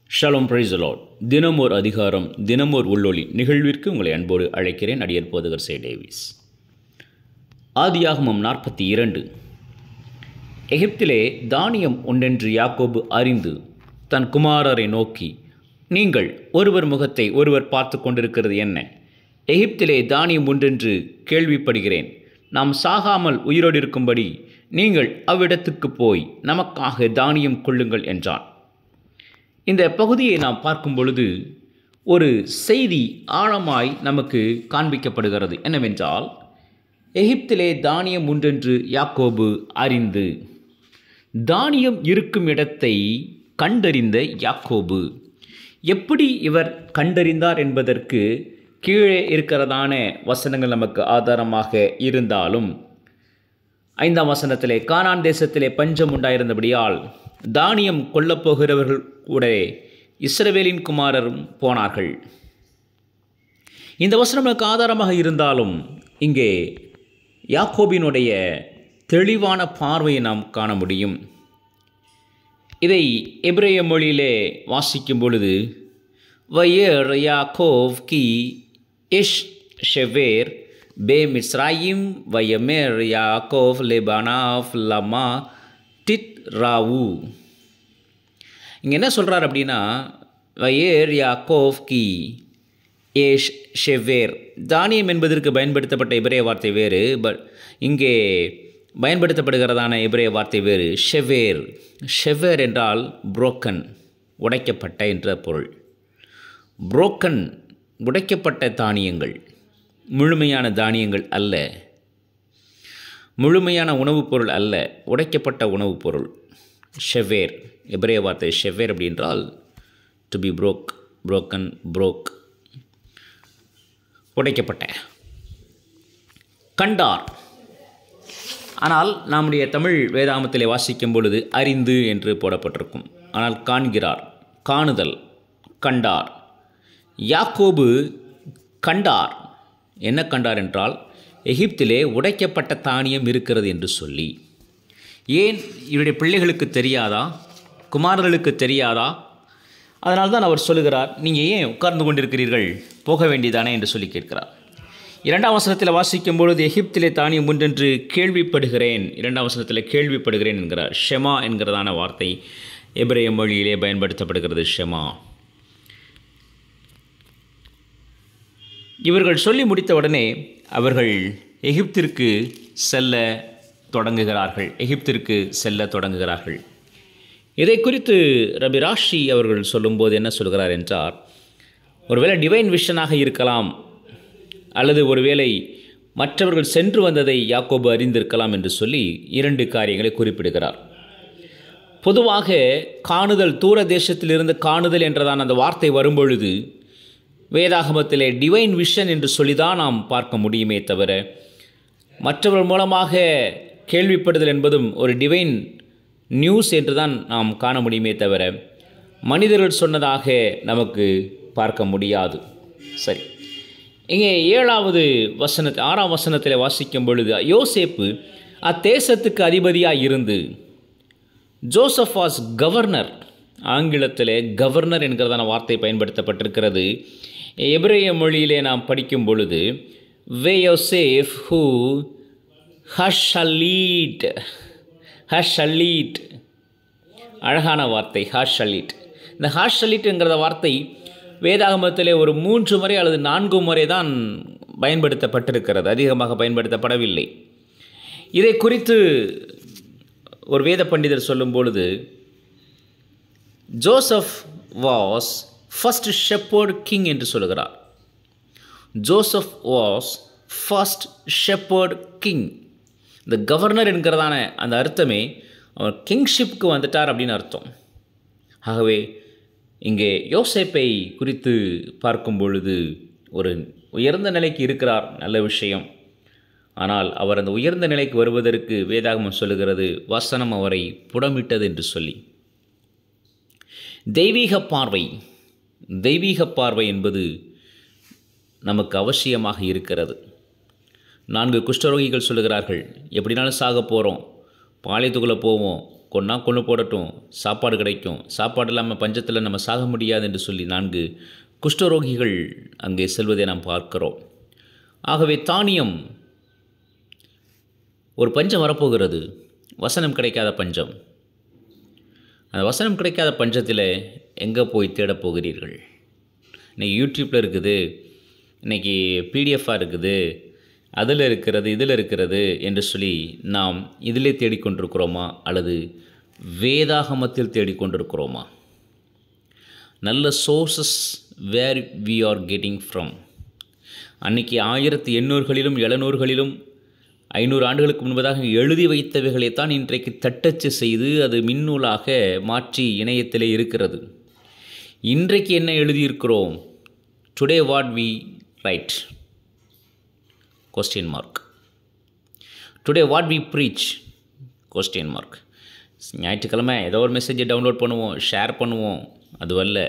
Shalom praise the Lord. தினம் ஒரு அதிகாரம், தினம் ஒரு உள்ளொளி நிகழ்விற்கு உங்களை அன்போடு அழைக்கிறேன். அடியர் போதகர் சே டேவிஸ். ஆதியாகமம் 42. எகிப்திலே தானியம் உண்டென்று யாக்கோபு அறிந்து தன் குமாரரை நோக்கி, நீங்கள் ஒருவர் முகத்தை ஒருவர் பார்த்து கொண்டிருக்கிறது என்ன? எகிப்திலே தானியம் உண்டென்று கேள்விப்படுகிறேன். நாம் சாகாமல் உயிரோடு இருக்கும்படி நீங்கள் அவ்விடத்துக்கு போய் நமக்காக தானியம் கொள்ளுங்கள் என்றான். இந்த பகுதியை நாம் பார்க்கும் பொழுது ஒரு செய்தி ஆழமாய் நமக்கு காண்பிக்கப்படுகிறது. என்னவென்றால், எகிப்திலே தானியம் உண்டென்று யாக்கோபு அறிந்து, தானியம் இருக்கும் இடத்தை கண்டறிந்த யாக்கோபு எப்படி இவர் கண்டறிந்தார் என்பதற்கு கீழே இருக்கிறதான வசனங்கள் நமக்கு ஆதாரமாக இருந்தாலும், 5ஆம் வசனத்திலே கானான் தேசத்திலே பஞ்சம் உண்டாயிருந்தபடியால் தானியம் கொல்லப்போகிறவர்கள் கூட இஸ்ரவேலின் குமாரரும் போனார்கள். இந்த வசனம் நமக்கு ஆதாரமாக இருந்தாலும், இங்கே யாக்கோபினுடைய தெளிவான பார்வையை நாம் காண முடியும். இதை எபிரேய மொழியிலே வாசிக்கும் பொழுது, வயர் யாக்கோவ் கி இஷ் ஷெவேர் பே மிஸ்ராயிம் வயமேர் யாக்கோவ் லெபானாஃப் லமா டித் ராவு. இங்கே என்ன சொல்கிறார் அப்படின்னா, வயேர் யாக்கோவ் கி ஏஷ் ஷெவேர். தானியம் என்பதற்கு பயன்படுத்தப்பட்ட எபிரேய வார்த்தை வேறு, பட் இங்கே பயன்படுத்தப்படுகிறதான எபிரேய வார்த்தை வேறு. ஷெவேர். ஷெவேர் என்றால் புரோக்கன், உடைக்கப்பட்ட என்ற பொருள். புரோக்கன், உடைக்கப்பட்ட தானியங்கள், முழுமையான தானியங்கள் அல்ல, முழுமையான உணவுப் பொருள் அல்ல, உடைக்கப்பட்ட உணவுப் பொருள். ஷெவேர், எபிரேய வார்த்தை ஷெவேர் அப்படி என்றால் to be broke, broken, broke, உடைக்கப்பட்ட. கண்டார். ஆனால் நம்முடைய தமிழ் வேதாகமத்திலே வாசிக்கும் பொழுது அறிந்து என்று போடப்பட்டிருக்கும். ஆனால் காண்கிறார், காணுதல், கண்டார். யாக்கோபு கண்டார். என்ன கண்டார் என்றால், எகிப்திலே உடைக்கப்பட்ட தானியம் இருக்கிறது என்று சொல்லி. ஏன் இவருடைய பிள்ளைகளுக்கு தெரியாதா? குமாரர்களுக்கு தெரியாதா? அதனால்தான் அவர் சொல்லுகிறார், நீங்கள் ஏன் உட்கார்ந்து கொண்டிருக்கிறீர்கள், போக வேண்டியதானே என்று சொல்லி கேட்கிறார். 2ஆம் வசனத்தில் வாசிக்கும் பொழுது, எகிப்திலே தானியம் உண்டென்று கேள்விப்படுகிறேன். 2ஆம் வசனத்தில் கேள்விப்படுகிறேன் என்கிறார். ஷெமா என்கிறதான வார்த்தை எபிரேய மொழியிலே பயன்படுத்தப்படுகிறது. ஷெமா. இவர்கள் சொல்லி முடித்தவுடனே அவர்கள் எகிப்திற்கு செல்ல தொடங்குகிறார்கள். இதை குறித்து ரபி ராஷி அவர்கள் சொல்லும்போது என்ன சொல்கிறார் என்றால், ஒருவேளை டிவைன் விஷனாக இருக்கலாம், அல்லது ஒருவேளை மற்றவர்கள் சென்று வந்ததை யாக்கோபு அறிந்திருக்கலாம் என்று சொல்லி 2 காரியங்களை குறிப்பிடுகிறார். பொதுவாக காணுதல், தூர தேசத்திலிருந்து காணுதல் என்றதான அந்த வார்த்தை வரும்பொழுது வேதாகமத்திலே டிவைன் விஷன் என்று சொல்லிதான் நாம் பார்க்க முடியுமே தவிர, மற்றவர்கள் மூலமாக கேள்விப்படுதல் என்பதும் ஒரு டிவைன் நியூஸ் என்று தான் நாம் காண முடியுமே தவிர, மனிதர்கள் சொன்னதாக நமக்கு பார்க்க முடியாது. சரி, இங்கே 6ஆம் வசனத்தில் வாசிக்கும் பொழுது, யோசேப்பு அத்தேசத்துக்கு அதிபதியாக இருந்து, ஜோசப் வாஸ் கவர்னர். ஆங்கிலத்தில் கவர்னர் என்கிறதான வார்த்தை பயன்படுத்தப்பட்டிருக்கிறது. எபிரேய மொழியிலே நாம் படிக்கும் பொழுது, வே யோசேஃப் ஹூ ஹஷலீட். அழகான வார்த்தை ஹஷலீட். இந்த ஹஷலீட் என்கிற வார்த்தை வேதாகமத்திலே ஒரு 3 முறை அல்லது 4 முறை தான் பயன்படுத்தப்பட்டிருக்கிறது, அதிகமாக பயன்படுத்தப்படவில்லை. இதை குறித்து ஒரு வேத பண்டிதர் சொல்லும் பொழுது, Joseph was first shepherd king என்று சொல்கிறார். Joseph was first shepherd king. இந்த கவர்னர் என்கிறதான அந்த அர்த்தமே அவர் கிங்ஷிப்க்கு வந்துட்டார் அப்படின்னு அர்த்தம். ஆகவே இங்கே யோசேப்பை குறித்து பார்க்கும் பொழுது ஒரு உயர்ந்த நிலைக்கு இருக்கிறார், நல்ல விஷயம். ஆனால் அவர் அந்த உயர்ந்த நிலைக்கு வருவதற்கு வேதாகமம் சொல்லுகிறது, வசனம் அவரை புடமிட்டது என்று சொல்லி. தெய்வீக பார்வை என்பது நமக்கு அவசியமாக இருக்கிறது. 4 குஷ்டரோகிகள் சொல்லுகிறார்கள், எப்படினாலும் சாக போகிறோம், பாளையத்துக்குள்ளே போவோம், கொன்னா கொன்று போடட்டும், சாப்பாடு கிடைக்கும், சாப்பாடு இல்லாமல் பஞ்சத்தில் நம்ம சாக முடியாது என்று சொல்லி 4 குஷ்டரோகிகள் அங்கே செல்வதை நாம் பார்க்கிறோம். ஆகவே தானியம், ஒரு பஞ்சம் வரப்போகிறது, வசனம் கிடைக்காத பஞ்சம். அந்த வசனம் கிடைக்காத பஞ்சத்தில் எங்கே போய் தேடப் போகிறீர்கள்? இன்றைக்கி யூடியூப்பில் இருக்குது, இன்றைக்கி பிடிஎஃபாக இருக்குது, அதில் இருக்கிறது, இதில் இருக்கிறது என்று சொல்லி நாம் இதிலே தேடிக்கொண்டிருக்கிறோமா அல்லது வேதாகமத்தில் தேடிக்கொண்டிருக்கிறோமா? நல்ல sources where we are getting from. அன்றைக்கி 1800களிலும் 700களிலும் 500 ஆண்டுகளுக்கு முன்பதாக எழுதி வைத்தவைகளைத்தான் இன்றைக்கு தட்டச்சு செய்து அது மின்னூலாக மாற்றி இணையத்திலே இருக்கிறது. இன்றைக்கு என்ன எழுதியிருக்கிறோம்? Today what we write? Question mark. Today what we preach? Question mark. ஞாயிற்றுக்கிழமை ஏதோ ஒரு மெசேஜை டவுன்லோட் பண்ணுவோம், ஷேர் பண்ணுவோம், அதுவல்ல.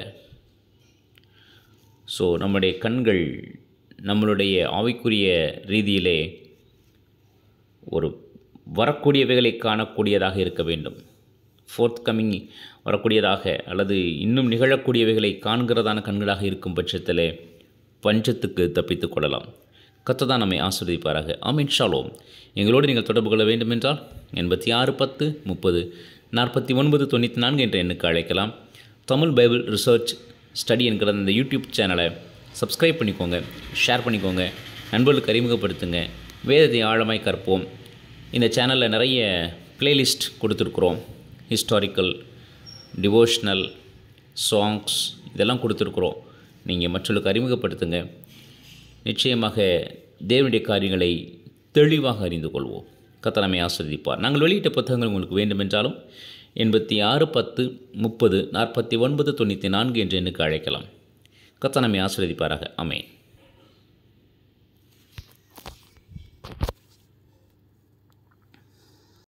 ஸோ நம்முடைய கண்கள் நம்மளுடைய ஆவிக்குரிய ரீதியிலே ஒரு வரக்கூடியவைகளை காணக்கூடியதாக இருக்க வேண்டும். ஃபோர்த் கம்மிங் வரக்கூடியதாக அல்லது இன்னும் நிகழக்கூடியவைகளை காண்கிறதான கண்களாக இருக்கும் பட்சத்தில் பஞ்சத்துக்கு தப்பித்து கொள்ளலாம். கர்த்தர் நம்மை ஆசீர்வதிப்பாராக. ஆமென். ஷாலோம். எங்களோடு நீங்கள் தொடர்பு கொள்ள வேண்டும் என்றால் 86 10 30 49 94 என்ற எண்ணுக்கு அழைக்கலாம். தமிழ் பைபிள் ரிசர்ச் ஸ்டடி என்கிற இந்த யூடியூப் சேனலை சப்ஸ்கிரைப் பண்ணிக்கோங்க, ஷேர் பண்ணிக்கோங்க, நண்பர்களுக்கு அறிமுகப்படுத்துங்க. வேதத்தை ஆழமாய் கற்போம். இந்த சேனலில் நிறைய பிளேலிஸ்ட் கொடுத்துருக்குறோம். ஹிஸ்டாரிக்கல், டிவோஷ்னல், சாங்ஸ் இதெல்லாம் கொடுத்துருக்குறோம். நீங்கள் மற்றவர்களுக்கு அறிமுகப்படுத்துங்க. நிச்சயமாக தேவனுடைய காரியங்களை தெளிவாக அறிந்து கொள்வோம். கர்த்தர் நம்மை ஆசீர்வதிப்பார். நாங்கள் வெளியிட்ட புத்தகங்கள் உங்களுக்கு வேண்டுமென்றாலும் 86 10 30 49 94 என்ற எண்ணுக்கு அழைக்கலாம். கர்த்தர் நம்மை ஆசீர்வதிப்பாராக. ஆமென்.